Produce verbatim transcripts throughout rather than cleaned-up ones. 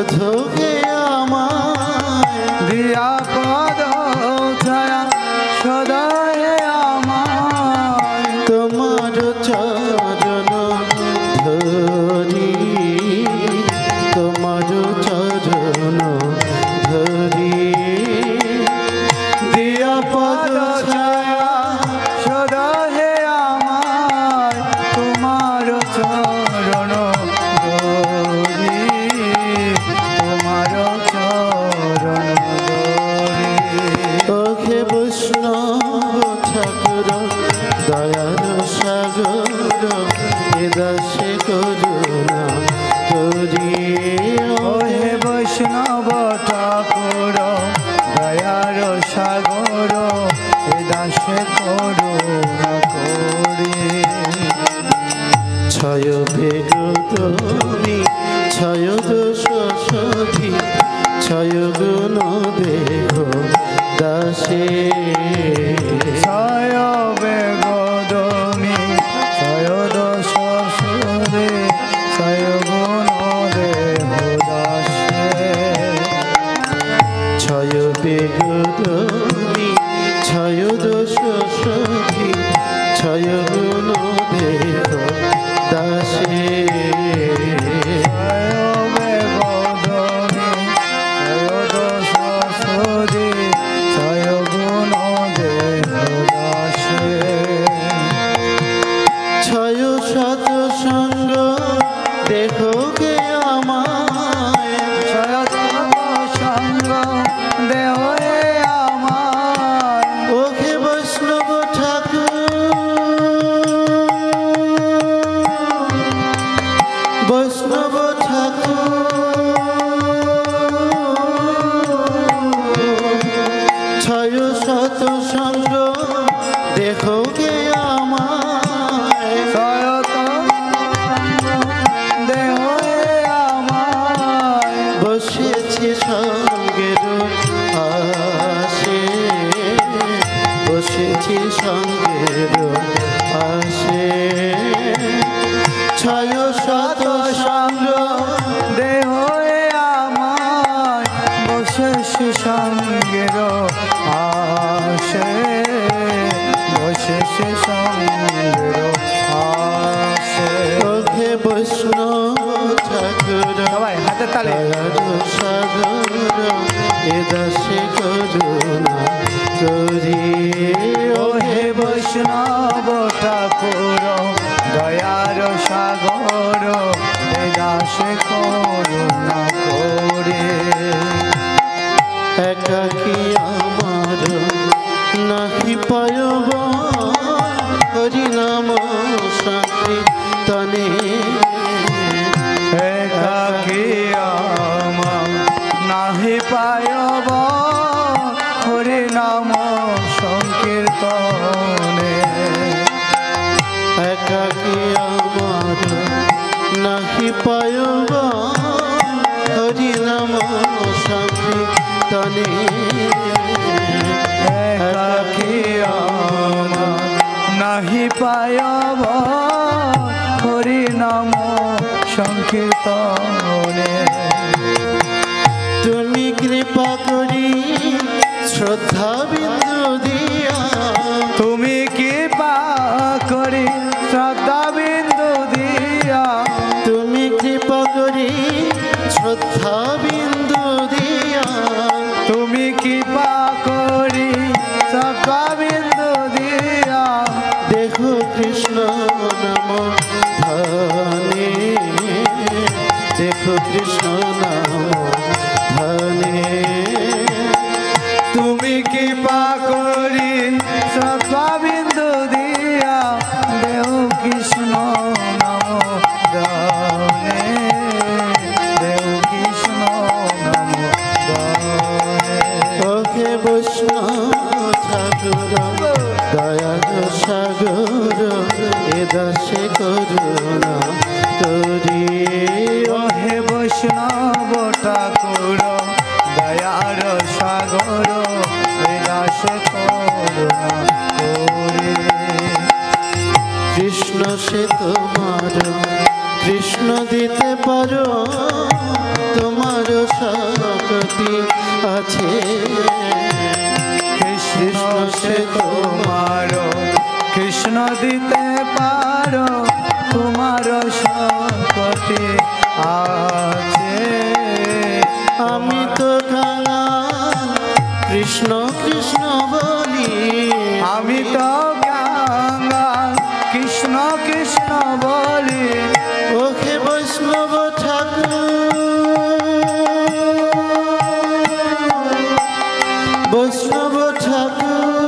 শুধুকে আমায় দিয়া পদ ছায়া সদা হে আমায় তোমার চরণ ধরি তোমার চরণ ধরি দিয়া পদ ছায়া সদা হে আমায় তোমার চরণ ধরি তোমার চরণ ধরি ওহে বৈষ্ণব ঠাকুর দয়ার সাগর এ দাসে করুণা করি ওহে বৈষ্ণব ঠাকুর দয়ার সাগর এ দাসে করুণা করি ছয় বেগ তুমি ছয় দোষ সধি ছয় গুণ দেখো দাসে ছয় বেগদমি ছয় দশ সুরে ছয় গুণ দেহ দাসে ছয় বেগ তুমি ছয় দোষ সধি ছয় গুণ দেখো দাসে ছয় বেগদমি ছয় দশ সুরে ছয় গুণ দেহ দাসে ছয় শত সঙ্গ দেখো কে আমায় শরৎ সঙ্গ দেহ হে আমার ওকে বৈষ্ণব ঠাকুর বৈষ্ণব ঠাকুর ছয় শত সঙ্গ দেখো কে আমায় শরৎ সঙ্গ দেহ হে আমার বসেছি সঙ্গের আসে বসেছি সঙ্গের আসে ছয় শত সঙ্গ দেহ হে আমার বসেছি সঙ্গের আসে বসেছি সঙ্গের আসে ওকে বৈষ্ণব ঠাকুর সবাই হাতে তালে দয়ার সাগর এ দাসে করুণা করি ওহে বৈষ্ণব ঠাকুর দয়ার সাগর এ দাসে করুণা করে একাকি আমার নাহি পায়ব হরিনাম সংকীর্তনে একাকি আমার নাহি পায়ব হরি নাম সংকীর্তনে একাকি আমার নাহি পায়ব হরিনাম সংকীর্তনে একাকি আমার নাহি পায়ব হরি নাম সংকীর্তনে তুমি কৃপা করি শ্রদ্ধা বিন্দু দিয়া তুমি কৃপা করি শ্রদ্ধা বিন্দু দিয়া তুমি কৃপা করি শ্রদ্ধা বিন্দু দিয়া তুমি কৃপা করি শ্রদ্ধা বিন্দু দিয়া দেখো কৃষ্ণ নাম ধনে দেখো কৃষ্ণ নাম ধনে তুমি কৃপা করি শ্রদ্ধা বিন্দু দিয়া দেহ কৃষ্ণ নাম দানে দেহ কৃষ্ণ নাম দানে ওকে বৈষ্ণব ঠাকুর দয়ার সাগর এ দাসে করুণা করি ওহে বৈষ্ণব ঠাকুর দয়ার সাগর এ দাসে করুণা করে কৃষ্ণ সে তোমার কৃষ্ণ দিতে পারো তোমার শক্তি আছে কৃষ্ণ সে তোমার কৃষ্ণ দিতে পারো তোমার শক্তি আছে আমি তো কাঙাল কৃষ্ণ কৃষ্ণ বলি আমি তো কাঙাল কৃষ্ণ কৃষ্ণ বলি ওকে বৈষ্ণব ঠাকুর বৈষ্ণব ঠাকুর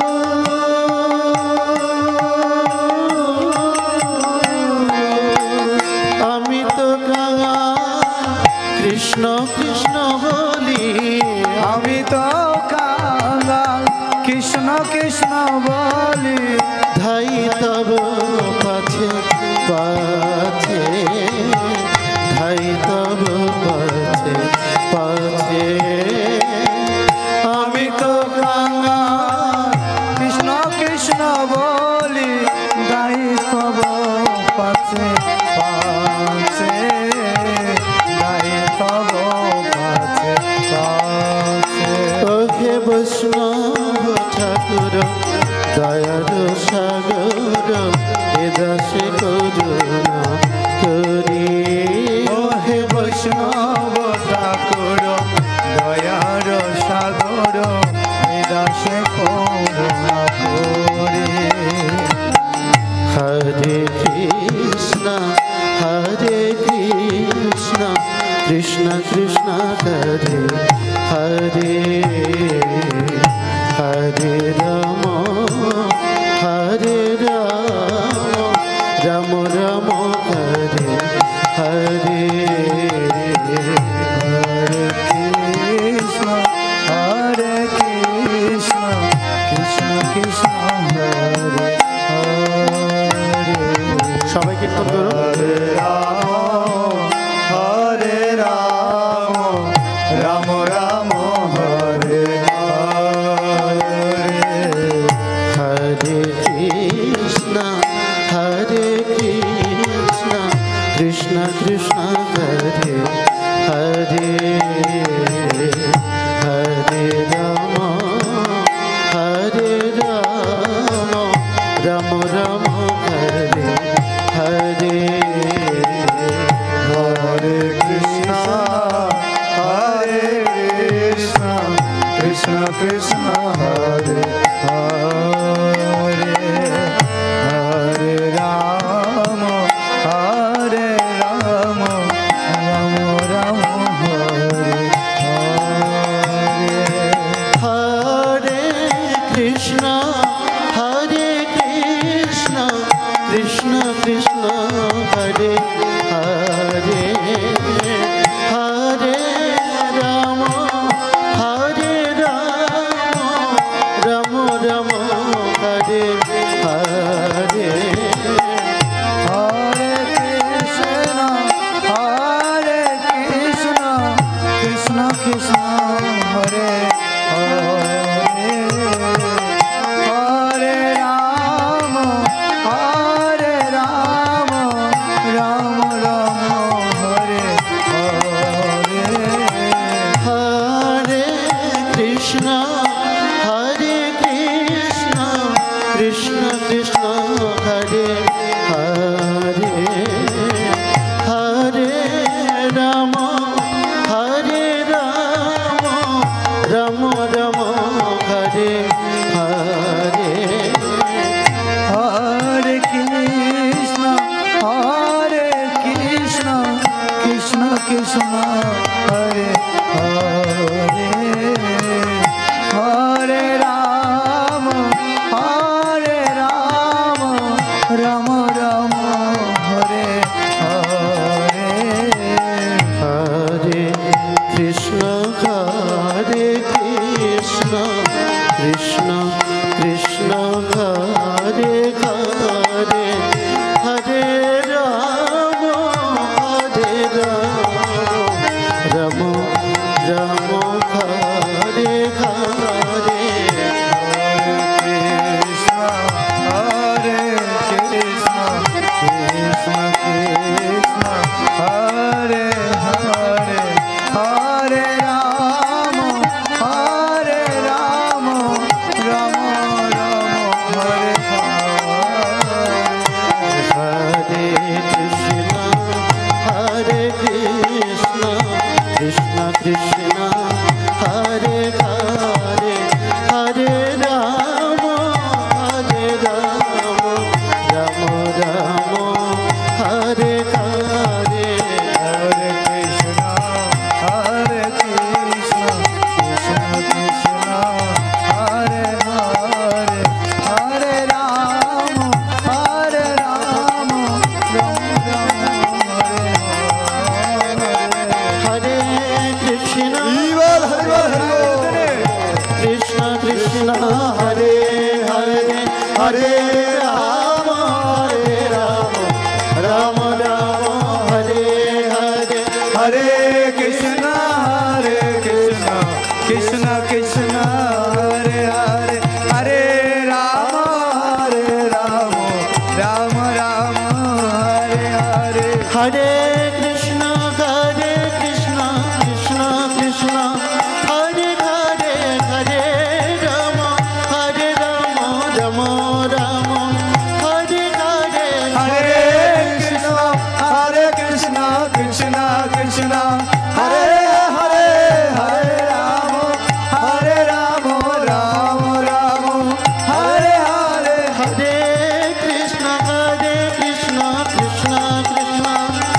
আমি তো কাঙাল কৃষ্ণ কৃষ্ণ বলি আমি তো কাঙাল কৃষ্ণ কৃষ্ণ বলি ধাই তব পাছে পাছে ধাই তব পাছে পাছে আমি তো কাঙাল কৃষ্ণ কৃষ্ণ বলি গাই তব পাছে পাছে গাই তব পাছে পাছে ওহে বৈষ্ণব ঠাকুর দয়ার সাগর এ দাসে করুণা করি ওহে বৈষ্ণব ঠাকুর দয়ার সাগর দাসে করুণা করে হরে কৃষ্ণ হরে কৃষ্ণ কৃষ্ণ কৃষ্ণ হরে হরে হরে রাম হরে রাম রাম রাম হরে হরে হরে কৃষ্ণ হরে কৃষ্ণ কৃষ্ণ কৃষ্ণ হরে হরে সবাই কীর্তন করো হরে রাম হরে রাম রাম রাম হরে হরে হরে কৃষ্ণ হরে কৃষ্ণ কৃষ্ণ কৃষ্ণ হরে হরে হরে রাম হরে রাম রাম রাম হরে হরে হরে কৃষ্ণ হরে কৃষ্ণ কৃষ্ণ কৃষ্ণ হরে হরে হরে রাম হরে রাম রাম রাম হরে হরে হরে কৃষ্ণ হরে কৃষ্ণ কৃষ্ণ কৃষ্ণ হরে হরে হরে রাম হরে রাম রাম রাম হরে হরে হরে কৃষ্ণ হরে কৃষ্ণ কৃষ্ণ কৃষ্ণ হরে হরে হরে রাম হরে রাম রাম রাম হরে হরে হরে কৃষ্ণ হরে কৃষ্ণ কৃষ্ণ কৃষ্ণ হরে হরে হরে রাম হরে রাম রাম রাম হরে হরে হরে কৃষ্ণ হরে কৃষ্ণ কৃষ্ণ কৃষ্ণ হরে হরে হরে রাম হরে রাম हरे राम हरे राम राम राम हरे हरे हरे कृष्णा हरे कृष्णा कृष्णा कृष्णा हरे हरे हरे राम हरे राम राम राम हरे हरे हरे कृष्णा हरे कृष्णा कृष्णा कृष्णा हरे हरे हरे राम हरे राम राम राम हरे हरे हरे कृष्णा हरे कृष्णा कृष्णा कृष्णा हरे हरे हरे राम हरे राम राम राम हरे हरे हरे कृष्णा हरे कृष्णा कृष्णा कृष्णा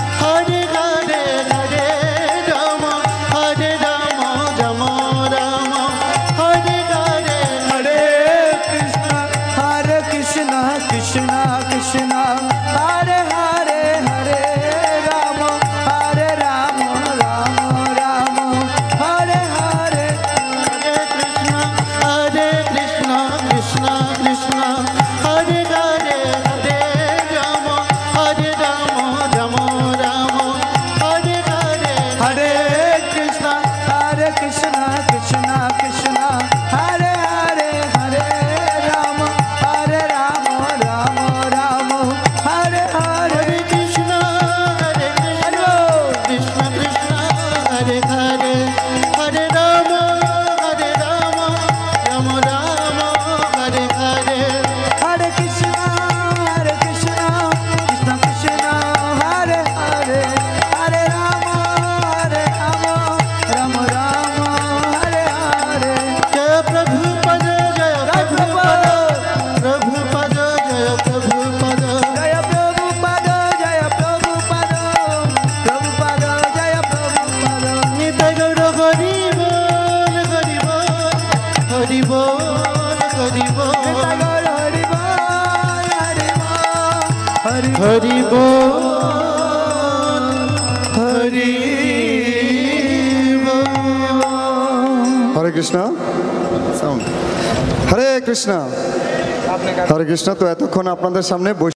हरे हरे हरे राम हरे राम राम राम हरे हरे हरे कृष्णा हरे कृष्णा कृष्णा कृष्णा हरे हरे हरे राम हरे राम राम राम हरे हरे हरे कृष्णा हरे कृष्णा कृष्णा कृष्णा हरे हरे हरे राम हरे राम राम राम हरे हरे हरे कृष्णा हरे कृष्णा कृष्णा कृष्णा हरे हरे हरे राम हरे राम राम राम हरे हरे हरे कृष्णा हरे कृष्णा कृष्णा कृष्णा हरे हरे हरे राम हरे राम राम राम हरे हरे हरे कृष्णा हरे कृष्णा कृष्णा कृष्णा हरे हरे हरे राम हरे राम राम राम हरे हरे जय प्रभुपद जय प्रभुपद प्रभुपद जय प्रभुपद जय प्रभुपद जय प्रभुपद प्रभुपद जय प्रभुपद नित्य गौर हरि बोल हरि बोल हरि बोल हरि बोल गौर हरि बोल हरि बोल हरि हरि बोल हरि बोल हरे कृष्णा সাউন্ড হরে কৃষ্ণ হরে কৃষ্ণ। তো এতক্ষণ আপনাদের সামনে